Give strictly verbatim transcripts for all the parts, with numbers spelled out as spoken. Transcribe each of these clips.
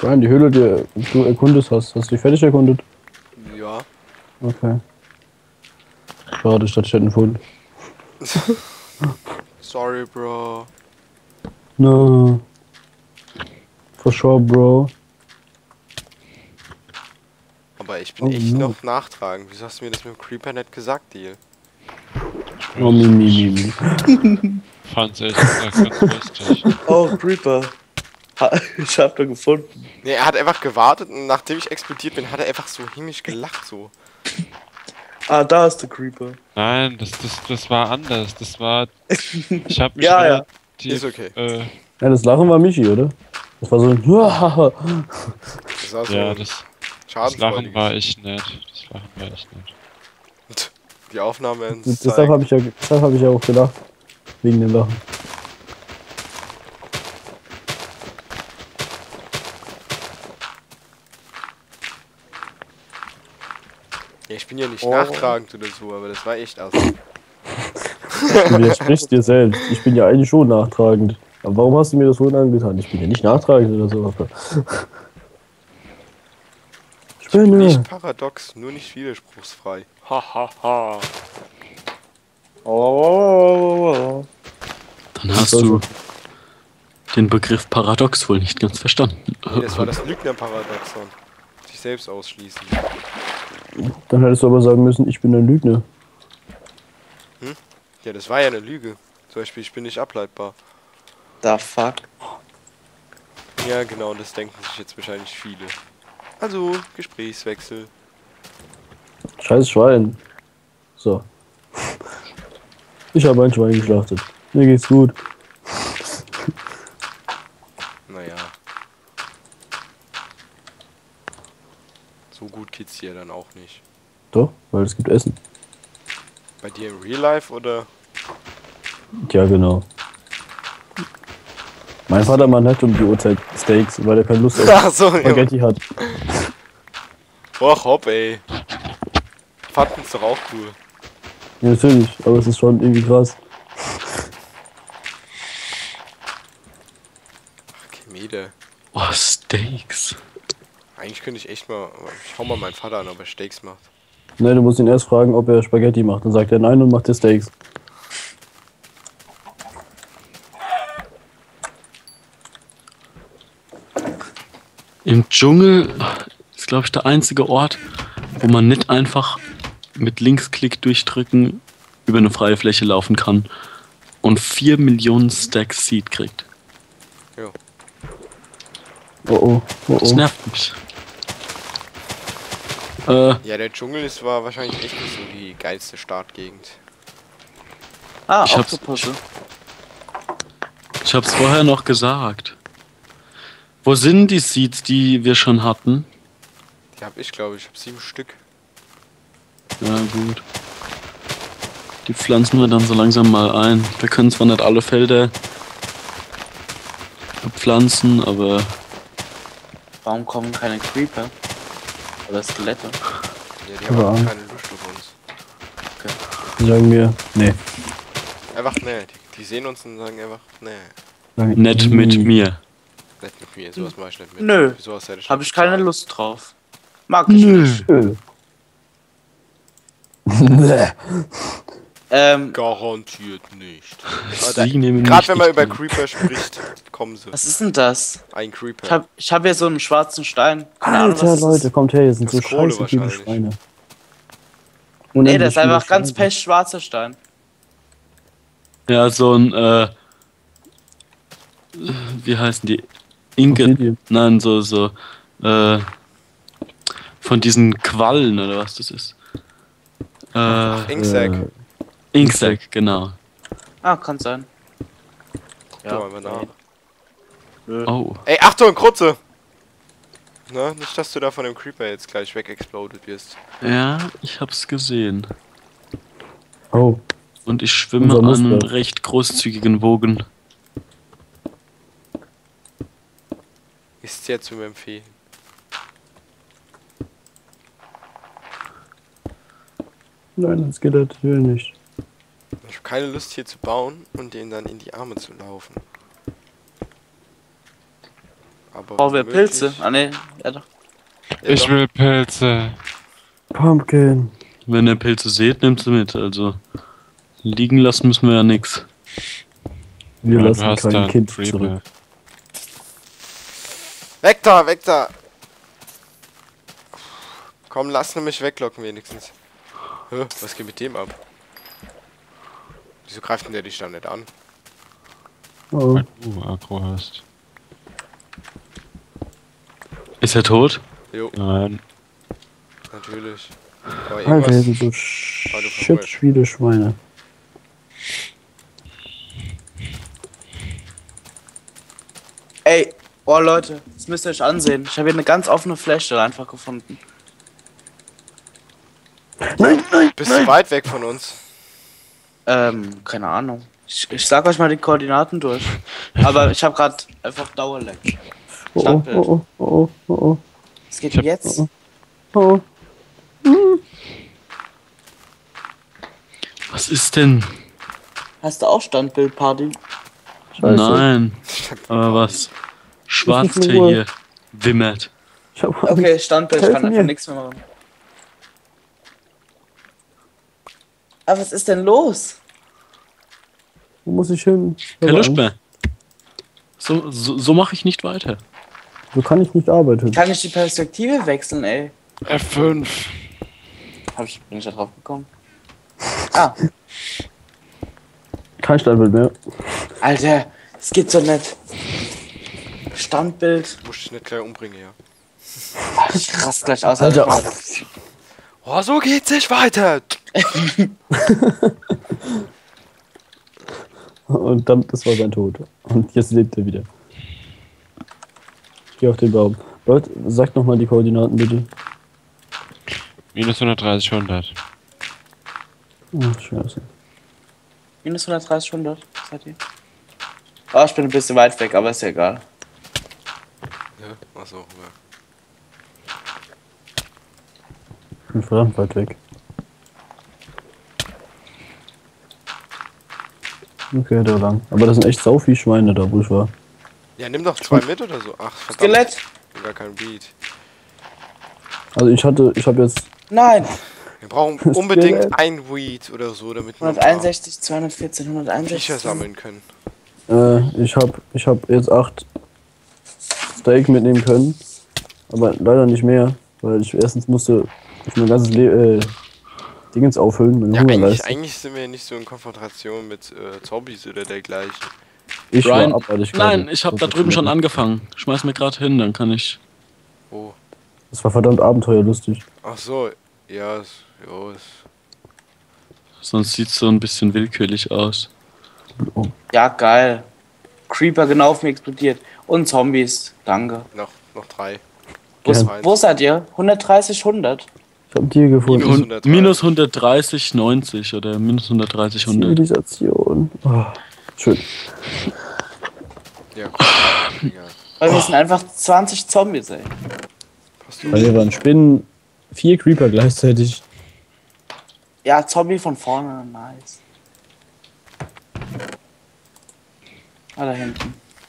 Brian, die Höhle, die du erkundet hast, hast du die fertig erkundet? Ja. Okay. Schade, ich dachte, ich hätte einen Fund. Sorry, Bro. No. For sure, Bro. Aber ich bin Oh, echt no. noch nachtragend. Wieso hast du mir das mit dem Creeper nicht gesagt, Deal? Oh, mi, mi, mi, mi. Fand's ehrlich gesagt ganz lustig. Oh, Creeper. Ha, ich hab da gefunden. Ne, er hat einfach gewartet und nachdem ich explodiert bin, hat er einfach so himmlisch gelacht so. Ah, da ist der Creeper. Nein, das, das, das war anders. Das war. Ich hab mich Ja, ja. relativ. Ist okay. Äh, Ja, das Lachen war Michi, oder? Das war so ein Das war so ja, ein das, das schadenfreudiges. Lachen war echt nett. Das Lachen war echt nett. Die Aufnahme ins Deshalb habe ich, ja, deshalb hab ich ja auch gelacht. Wegen dem Lachen. Ja, ich bin ja nicht Oh. nachtragend oder so, aber das war echt aus. Du widersprichst dir selbst. Ich bin ja eigentlich schon nachtragend. Aber warum hast du mir das vorhin angetan? Ich bin ja nicht nachtragend oder so. Ich bin Nicht ja. paradox, nur nicht widerspruchsfrei. Ha ha ha. Oh, oh, oh, oh. Dann hast du den Begriff Paradox wohl nicht ganz verstanden. Nee, das war das Lügner-Paradoxon. Sich selbst ausschließen. Dann hättest du aber sagen müssen, ich bin ein Lügner. Hm? Ja, das war ja eine Lüge. Zum Beispiel, ich bin nicht ableitbar. Da fuck. Ja, genau, das denken sich jetzt wahrscheinlich viele. Also, Gesprächswechsel. Scheiß Schwein. So. Ich habe ein Schwein geschlachtet. Mir geht's gut. Naja. So gut geht's dir dann auch nicht. Doch, weil es gibt Essen. Bei dir im Real Life oder? Ja, genau. Mein Vater macht nicht um die Uhrzeit Steaks, weil er keine Lust auf Ach so, ja. Spaghetti hat. Och, hopp, ey. Fanden's doch auch cool. Ja, natürlich, aber es ist schon irgendwie krass. Ach, Mede. Oh, Steaks. Eigentlich könnte ich echt mal. Ich hau mal meinen Vater an, ob er Steaks macht. Ne, du musst ihn erst fragen, ob er Spaghetti macht. Dann sagt er nein und macht dir Steaks. Im Dschungel ist, glaube ich, der einzige Ort, wo man nicht einfach mit Linksklick durchdrücken über eine freie Fläche laufen kann und vier Millionen Stacks Seed kriegt. Jo. Oh oh, oh Das oh. nervt mich. Äh, Ja, der Dschungel ist war wahrscheinlich echt nicht so die geilste Startgegend. Ah, Ich hab's- Octopusse. ich hab's vorher noch gesagt. Wo sind die Seeds, die wir schon hatten? Die hab ich, glaube ich. Ich hab sieben Stück. Ja, gut. Die pflanzen wir dann so langsam mal ein. Wir können zwar nicht alle Felder pflanzen, aber Warum kommen keine Creeper? Oder Skelette? Ja, die haben Ja. einfach keine Lust auf uns. Die sagen mir, nee. Einfach ne. Die, die sehen uns und sagen einfach ne. Sagen, nicht mit mir. Nicht mit mir. Sowas mach ich nicht mit. Nö. Sowas hätte ich Hab nicht ich keine bezahlt. Lust drauf. Mag ich nicht. Nö. Nee. Ähm, Garantiert nicht. Sie nehmen Gerade mich wenn man nicht über mit. Creeper spricht, kommen sie. was ist denn das? Ein Creeper. Ich hab, ich hab hier so einen schwarzen Stein. Keine Ahnung, Alter, was das Leute, ist. kommt her, hier sind Das so ist Kohle scheiße viele wahrscheinlich. Schweine. Nee, Unendlich das ist viele einfach ganz Schweine. pechschwarzer Stein. Ja, so ein, äh, wie heißen die? Inge. Obsidian. Nein, so, so, äh, von diesen Quallen oder was das ist. Äh, Inksack. Äh, Inksack, genau. Ah, kann sein. Guck mal, mal nach. Nö. Oh. Ey, Achtung, Krutze! Na, nicht, dass du da von dem Creeper jetzt gleich wegexploded wirst. Ja, ich hab's gesehen. Oh, Und ich schwimme Unser an Muster. recht großzügigen Wogen. Ist sehr zu empfehlen. nein, ein Skelett, will nicht. Ich habe keine Lust hier zu bauen und denen dann in die Arme zu laufen. Aber Brauchen wir womöglich- Pilze? Ah ne, ja doch. Ja, Ich doch. will Pilze. Pumpkin. Wenn ihr Pilze seht, nehmt sie mit. Also liegen lassen müssen wir ja nix. Wir Ja, du lassen hast da kein einen Kind Creeper. zurück. Weg da, weg da! Komm, lass mich weglocken wenigstens. Hä, was geht mit dem ab? Wieso greift denn der dich da nicht an? Oh. Weil du Agro hast. Ist er tot? Jo, Nein. natürlich. Aber Alter, hier irgendwas... sind so Ah, du shit verhungert. viele Schweine. Ey, oh Leute, das müsst ihr euch ansehen. Ich habe hier eine ganz offene Fläche einfach gefunden. Nein, nein, Bist du weit weg von uns? Ähm, keine Ahnung. Ich, ich sag euch mal die Koordinaten durch. Aber ich habe gerade einfach Dauerleck. Oh, Standbild. oh, oh, oh, oh, oh, Es geht Ich hab- jetzt. oh. Was ist denn? Hast du auch Standbildparty? Scheiße. Nein. Aber was? Schwarz nicht nur- hier wimmert. Ich hab Okay, Standbild, ich kann Helf einfach mir. nichts mehr machen. Aber was ist denn los? Wo muss ich hin? Ich Herr habe Luschmer. So, so, so mache ich nicht weiter. Angst. So kann ich nicht arbeiten. Kann ich die Perspektive wechseln, ey? F fünf. Hab ich, bin ich da drauf gekommen? Ah, Kein Standbild mehr. Alter, es geht so nett. Standbild. Muss ich nicht gleich umbringen, ja. Ach, ich rast gleich aus. Alter. Alter. Oh, so geht's nicht weiter! Und dann, das war sein Tod. Und jetzt lebt er wieder. Ich geh auf den Baum. Leute, sagt nochmal die Koordinaten bitte. Minus hundertdreißig, hundert. Ach, scheiße. Minus hundertdreißig, hundert. Seid ihr? Oh, ich bin ein bisschen weit weg, aber ist ja egal. Ja, achso, ja. Ich bin verdammt weit weg. Okay, da lang. Aber das sind echt sau viele Schweine da, wo ich war. Ja, nimm doch zwei mit oder so. Ach, verdammt. Skelett? Ich hab gar kein Beat. Also ich hatte, ich habe jetzt Nein! Wir brauchen Das unbedingt Skelett. ein Weed oder so, damit wir ein paar hunderteinundsechzig, zweihundertvierzehn, Viecher hunderteinundsechzig. sammeln können. Äh, ich habe ich hab jetzt acht Steak mitnehmen können, aber leider nicht mehr, weil ich erstens musste ich mein ganzes Le äh, Dingens auffüllen, meine Ja, eigentlich, Hungerleiste. eigentlich sind wir ja nicht so in Konfrontation mit äh, Zombies oder dergleichen. Ich Brian, war abartig nein, gerade. ich habe da drüben schon angefangen. Schmeiß mir gerade hin, dann kann ich. Oh. Das war verdammt abenteuerlustig. Ach so, ja, es, jo, es. Sonst sieht es so ein bisschen willkürlich aus. Oh, Ja, geil. Creeper genau auf mir explodiert. Und Zombies. Danke. Noch, noch drei. Wo, Ja. wo seid ihr? hundertdreißig, hundert? ich habe Tier gefunden. Minus Und hundertdreißig. minus hundertdreißig, neunzig oder minus hundertdreißig, hundert. Zivilisation. Oh, schön. Ja, cool. Egal. Weil wir sind einfach zwanzig Zombies, ey. Passt du? Bei mir waren Spinnen, vier Creeper gleichzeitig. Ja, Zombie von vorne, nice. Ah, da hinten.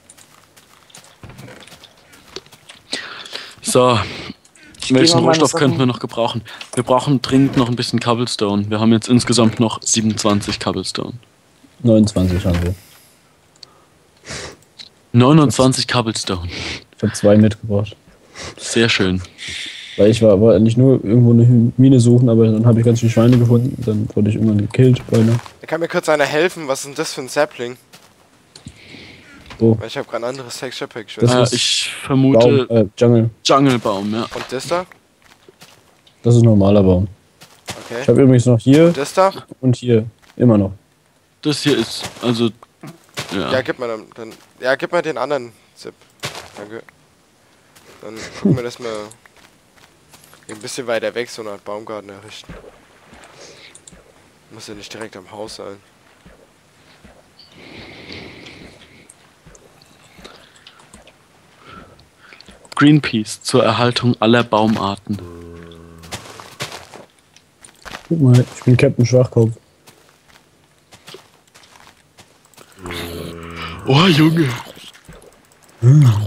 So, Ich geh welchen mal meine Rohstoff Sachen- könnten wir noch gebrauchen? Wir brauchen dringend noch ein bisschen Cobblestone. Wir haben jetzt insgesamt noch siebenundzwanzig Cobblestone. neunundzwanzig haben wir. neunundzwanzig Cobblestone. Ich habe zwei mitgebracht. Sehr schön. Weil ich war, wollte nicht nur irgendwo eine Mine suchen, aber dann habe ich ganz viele Schweine gefunden. Dann wurde ich irgendwann gekillt. Beinahe. Da kann mir kurz einer helfen, was ist denn das für ein Sapling? Oh. Weil ich habe gerade ein anderes Texture Pack. Ich Das weiß Äh, ist ich vermute Baum, äh, Jungle. Dschungelbaum, ja. nicht. Und das da? Das ist ein normaler Baum. Okay. Ich habe übrigens noch hier Und das da? und hier. Immer noch. Das hier ist, also, Ja, ja. gib mal dann, dann. Ja, gib mal den anderen Zip. Danke. Dann gucken wir das mal ein bisschen weiter weg, so eine Art Baumgarten errichten. Muss ja nicht direkt am Haus sein. Greenpeace zur Erhaltung aller Baumarten. Guck mal, ich bin Captain Schwachkopf. Oh, Junge.